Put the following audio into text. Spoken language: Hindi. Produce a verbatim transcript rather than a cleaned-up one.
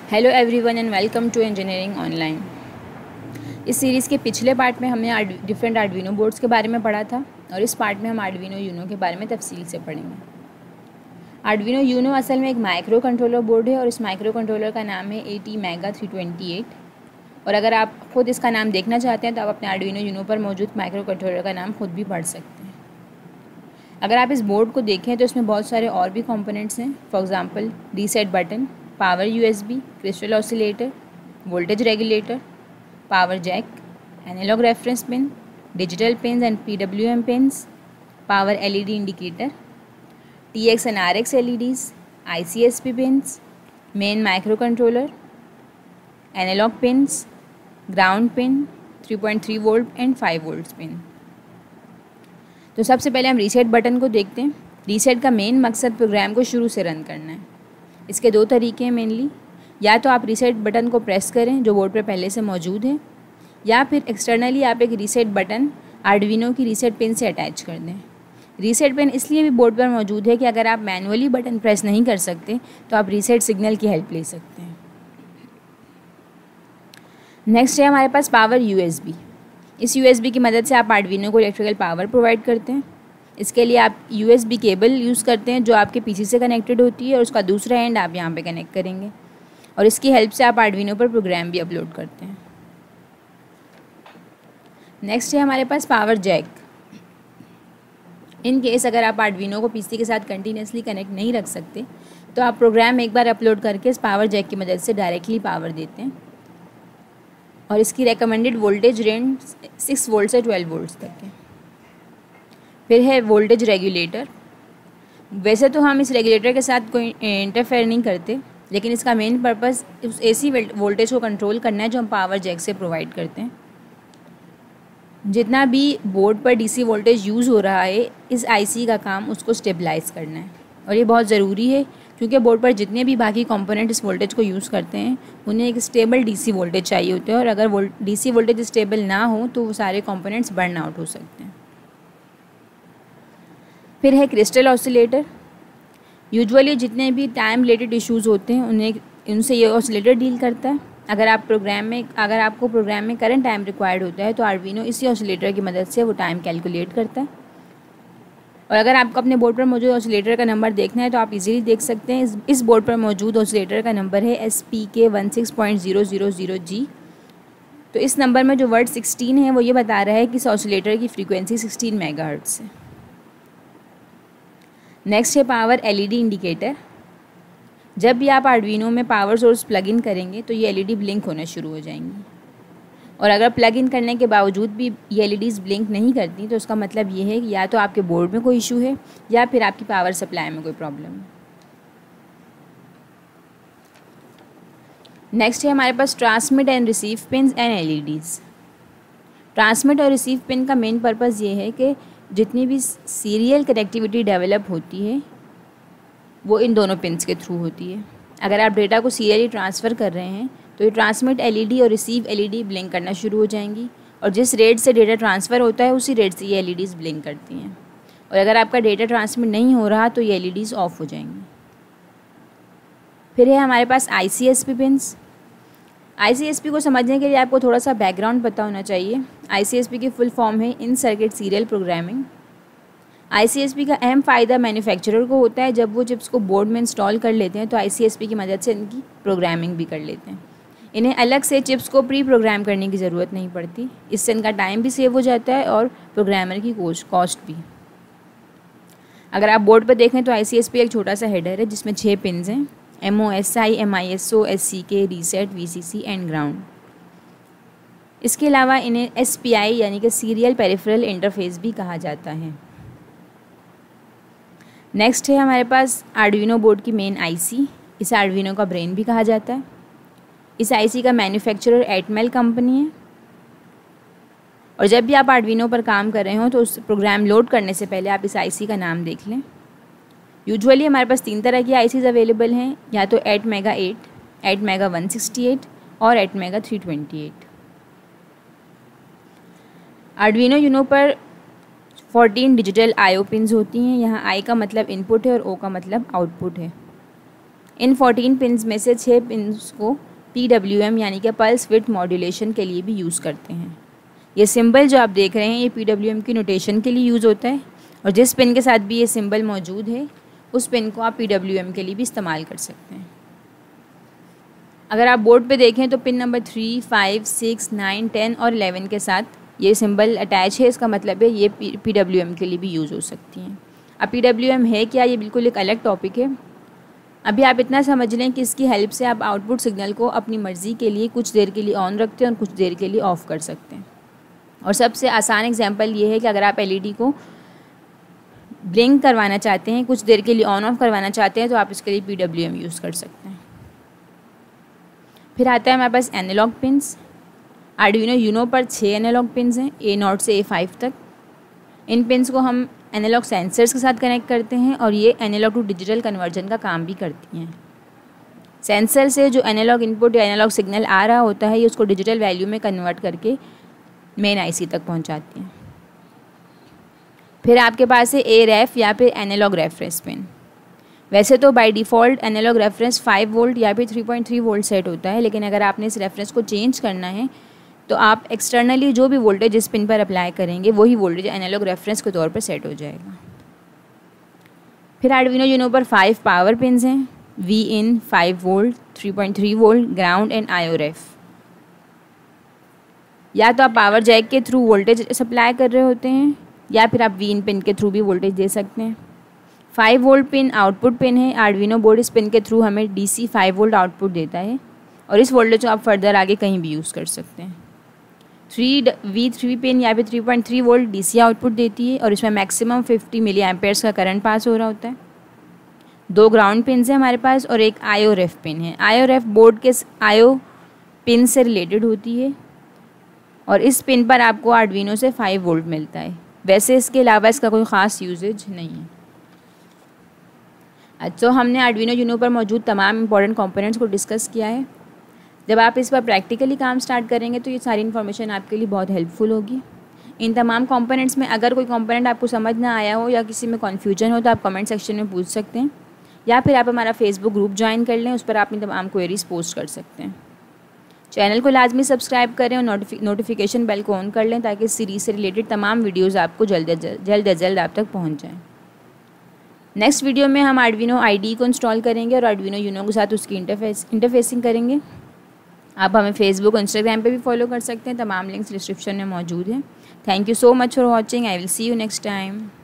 Hello everyone and welcome to engineering online. इस सीरीज़ के पिछले पार्ट में हमने डिफरेंट आर्डुइनो बोर्ड्स के बारे में पढ़ा था और इस पार्ट में हम आर्डुइनो यूनो के बारे में तफसील से पढ़ेंगे। आर्डुइनो यूनो असल में एक माइक्रो कंट्रोलर बोर्ड है और इस माइक्रो कंट्रोलर का नाम है A T mega three twenty eight. और अगर आप खुद इसका नाम देखना चाहते हैं तो आप अपने आर्डुइनो यूनो पर मौजूद माइक्रो कंट्रोलर का नाम खुद भी पढ़ सकते हैं। अगर आप इस बोर्ड को देखें तो इसमें बहुत सारे और भी कंपोनेंट्स हैं। For example reset button, power USB, crystal oscillator, voltage regulator, power jack, analogue reference pin, digital pins and PWM pins, power LED indicator, TX and RX LEDs, ICSP pins, main microcontroller, analogue pins, ground pin, three point three volt and five volt pin. तो सबसे पहले हम रीसेट बटन को देखते हैं। रीसेट का मेन मकसद प्रोग्राम को शुरू से रन करना है। इसके दो तरीके हैं मेनली, या तो आप रीसेट बटन को प्रेस करें जो बोर्ड पर पहले से मौजूद है, या फिर एक्सटर्नली आप एक रीसेट बटन आर्डुइनो की रीसेट पिन से अटैच कर दें। रीसेट पिन इसलिए भी बोर्ड पर मौजूद है कि अगर आप मैनुअली बटन प्रेस नहीं कर सकते तो आप रीसेट सिग्नल की हेल्प ले सकते हैं। नेक्स्ट है हमारे पास पावर यूएसबी। इस यूएसबी की मदद से आप आर्डुइनो को इलेक्ट्रिकल पावर प्रोवाइड करते हैं। इसके लिए आप यूएसबी केबल यूज़ करते हैं जो आपके पीसी से कनेक्टेड होती है और उसका दूसरा एंड आप यहाँ पे कनेक्ट करेंगे और इसकी हेल्प से आप आर्डुइनो पर प्रोग्राम भी अपलोड करते हैं। नेक्स्ट है हमारे पास पावर जैक। इन केस अगर आप आर्डुइनो को पीसी के साथ कंटिन्यूसली कनेक्ट नहीं रख सकते तो आप प्रोग्राम एक बार अपलोड करके इस पावर जैक की मदद से डायरेक्टली पावर देते हैं और इसकी recommended voltage range six volt से ट्वेल्व वोल्ट तक है। फिर है वोल्टेज रेगुलेटर। वैसे तो हम इस रेगुलेटर के साथ कोई इंटरफेयर नहीं करते, लेकिन इसका मेन पर्पस उस एसी वोल्टेज को कंट्रोल करना है जो हम पावर जैक से प्रोवाइड करते हैं। जितना भी बोर्ड पर डीसी वोल्टेज यूज़ हो रहा है, इस आईसी का काम उसको स्टेबलाइज करना है और ये बहुत ज़रूरी है क्योंकि बोर्ड पर जितने भी बाकी कंपोनेंट इस वोल्टेज को यूज़ करते हैं उन्हें एक स्टेबल डीसी वोल्टेज चाहिए होता है और अगर वोल्ट डीसी वोल्टेज स्टेबल ना हो तो वो सारे कंपोनेंट्स बर्न आउट हो सकते हैं। फिर है क्रिस्टल ऑसिलेटर। यूजुअली जितने भी टाइम रिलेटेड इश्यूज़ होते हैं उन्हें उनसे ये ऑसिलेटर डील करता है। अगर आप प्रोग्राम में अगर आपको प्रोग्राम में करंट टाइम रिक्वायर्ड होता है तो आर्डुइनो इसी ऑसिलेटर की मदद से वो टाइम कैलकुलेट करता है। और अगर आपको अपने बोर्ड पर मौजूद ऑसिलेटर का नंबर देखना है तो आप इजीली देख सकते हैं। इस इस बोर्ड पर मौजूद ऑसिलेटर का नंबर है S P K one six point zero zero zero G. तो इस नंबर में जो वर्ड सिक्सटीन है वो ये बता रहा है कि इस ऑसिलेटर की फ्रीक्वेंसी सिक्सटीन मेगाहर्ट्ज़ है। नेक्स्ट है पावर एलईडी इंडिकेटर। जब भी आप आर्डुइनो में पावर सोर्स प्लग इन करेंगे तो ये एलईडी ब्लिंक होना शुरू हो जाएंगी और अगर प्लग इन करने के बावजूद भी ये एलईडीज़ ब्लिंक नहीं करती तो उसका मतलब ये है कि या तो आपके बोर्ड में कोई इशू है या फिर आपकी पावर सप्लाई में कोई प्रॉब्लम है। नेक्स्ट है हमारे पास transmit and receive pins and LEDs. Transmit और रिसीव पिन का मेन पर्पज़ ये है कि जितनी भी सीरियल कनेक्टिविटी डेवलप होती है वो इन दोनों पिन्स के थ्रू होती है। अगर आप डेटा को सीरियली ट्रांसफ़र कर रहे हैं तो ये ट्रांसमिट एलईडी और रिसीव एलईडी ब्लिंक करना शुरू हो जाएंगी और जिस रेट से डेटा ट्रांसफ़र होता है उसी रेट से ये एलईडीज़ ब्लिंक करती हैं और अगर आपका डेटा ट्रांसमिट नहीं हो रहा तो ये एलईडीज़ ऑफ हो जाएंगी। फिर है हमारे पास आईसीएसपी पिन्स। आईसीएसपी को समझने के लिए आपको थोड़ा सा बैकग्राउंड पता होना चाहिए। आईसीएसपी की फुल फॉर्म है in circuit serial programming. ICSP का अहम फ़ायदा मैन्युफैक्चरर को होता है जब वो चिप्स को बोर्ड में इंस्टॉल कर लेते हैं तो आईसीएसपी की मदद से इनकी प्रोग्रामिंग भी कर लेते हैं। इन्हें अलग से चिप्स को प्री प्रोग्राम करने की ज़रूरत नहीं पड़ती। इससे इनका टाइम भी सेव हो जाता है और प्रोग्रामर की कॉस्ट भी। अगर आप बोर्ड पर देखें तो आईसीएसपी एक छोटा सा हेडर है जिसमें छः पिन्स हैं, M O S I, M I S O, S C K, reset, V C C and ground. इसके अलावा इन्हें एस पी आई यानी कि सीरियल पेरिफेरल इंटरफेस भी कहा जाता है। नेक्स्ट है हमारे पास आर्डुइनो बोर्ड की मेन आईसी। इसे आर्डुइनो का ब्रेन भी कहा जाता है। इस आईसी का मैन्युफैक्चरर एटमेल कंपनी है और जब भी आप आर्डुइनो पर काम कर रहे हो तो उस प्रोग्राम लोड करने से पहले आप इस आईसी का नाम देख लें। यूजुअली हमारे पास तीन तरह की आईसीज अवेलेबल हैं, या तो AT mega eight, AT mega one sixty eight और AT mega three twenty eight. Arduino Uno पर फोर्टीन डिजिटल आईओ पिन्स होती हैं। यहाँ आई का मतलब इनपुट है और ओ का मतलब आउटपुट है। इन फोर्टीन पिन्स में से छः पिन्स को पी डब्ल्यू एम यानी कि पल्स विड्थ मॉड्यूलेशन के लिए भी यूज़ करते हैं। ये सिंबल जो आप देख रहे हैं ये पी डब्ल्यू एम की नोटेशन के लिए यूज़ होता है, और जिस पिन के साथ भी ये सिंबल मौजूद है उस पिन को आप पी डब्ल्यू एम के लिए भी इस्तेमाल कर सकते हैं। अगर आप बोर्ड पे देखें तो pin number three, five, six, nine, ten और इलेवन के साथ ये सिंबल अटैच है, इसका मतलब है ये पी डब्ल्यू एम के लिए भी यूज़ हो सकती हैं। अब पी डब्ल्यू एम है क्या, ये बिल्कुल एक अलग टॉपिक है। अभी आप इतना समझ लें कि इसकी हेल्प से आप आउटपुट सिग्नल को अपनी मर्ज़ी के लिए कुछ देर के लिए ऑन रखते हैं और कुछ देर के लिए ऑफ़ कर सकते हैं। और सबसे आसान एग्जांपल ये है कि अगर आप एलईडी को ब्लिंक करवाना चाहते हैं, कुछ देर के लिए ऑन ऑफ करवाना चाहते हैं, तो आप इसके लिए पी डब्ल्यू एम यूज़ कर सकते हैं। फिर आता है हमारे पास एनालॉग पिन्स। आर्डुइनो यूनो पर छः एनालॉग पिन्स हैं, ए नॉट से ए फाइव तक। इन पिन्स को हम एनालॉग सेंसर्स के साथ कनेक्ट करते हैं और ये एनालॉग टू डिजिटल कन्वर्जन का काम भी करती हैं। सेंसर से जो एनालॉग इनपुट या एनालॉग सिग्नल आ रहा होता है ये उसको डिजिटल वैल्यू में कन्वर्ट करके मेन आईसी तक पहुंचाती हैं। फिर आपके पास है ए रेफ या फिर एनालॉग रेफरेंस पिन। वैसे तो by default analog reference five volt या फिर three point three volt set होता है, लेकिन अगर आपने इस रेफरेंस को चेंज करना है तो आप एक्सटर्नली जो भी वोल्टेज इस पिन पर अप्लाई करेंगे वही वोल्टेज एनालॉग रेफरेंस के तौर पर सेट हो जाएगा। फिर आर्डुइनो यूनो पर फाइव पावर पिन्स हैं, V in, five volt, three point three volt, ground and IO ref. या तो आप पावर जैक के थ्रू वोल्टेज सप्लाई कर रहे होते हैं या फिर आप वी इन पिन के थ्रू भी वोल्टेज दे सकते हैं। Five volt pin output pin है। आर्डुइनो बोर्ड इस पिन के थ्रू हमें डीसी फाइव वोल्ट आउटपुट देता है और इस वोल्टेज को आप फर्दर आगे कहीं भी यूज़ कर सकते हैं। थ्री वी थ्री पिन या फिर three point three volt DC output देती है और इसमें मैक्सिमम फिफ्टी मिली एम्पेयर्स का करंट पास हो रहा होता है। दो ग्राउंड पिन्स हैं हमारे पास और एक आईओ रेफ पिन है। आईओ रेफ बोर्ड के आईओ पिन से रिलेटेड होती है और इस पिन पर आपको आर्डुइनो से फाइव वोल्ट मिलता है। वैसे इसके अलावा इसका कोई ख़ास यूजेज नहीं है। अच्छा, हमने आर्डुइनो यूनो पर मौजूद तमाम इंपॉर्टेंट कंपोनेंट्स को डिस्कस किया है। जब आप इस पर प्रैक्टिकली काम स्टार्ट करेंगे तो ये सारी इन्फॉर्मेशन आपके लिए बहुत हेल्पफुल होगी। इन तमाम कंपोनेंट्स में अगर कोई कंपोनेंट आपको समझ ना आया हो या किसी में कन्फ्यूजन हो तो आप कमेंट सेक्शन में पूछ सकते हैं या फिर आप हमारा फेसबुक ग्रुप ज्वाइन कर लें, उस पर आप इन तमाम क्वेरीज पोस्ट कर सकते हैं। चैनल को लाजमी सब्सक्राइब करें और नोटिफिकेशन बेल को ऑन कर लें ताकि इस सीरीज़ से रिलेटेड तमाम वीडियोज़ आपको जल्द जल्द अज जल्द आप तक पहुँच जाएँ। नेक्स्ट वीडियो में हम आर्डुइनो आईडी को इंस्टॉल करेंगे और आर्डुइनो यूनो के साथ उसकी इंटरफेस इंटरफेसिंग करेंगे। आप हमें फेसबुक और इंस्टाग्राम पे भी फॉलो कर सकते हैं, तमाम लिंक्स डिस्क्रिप्शन में मौजूद हैं। Thank you so much for watching. I will see you next time.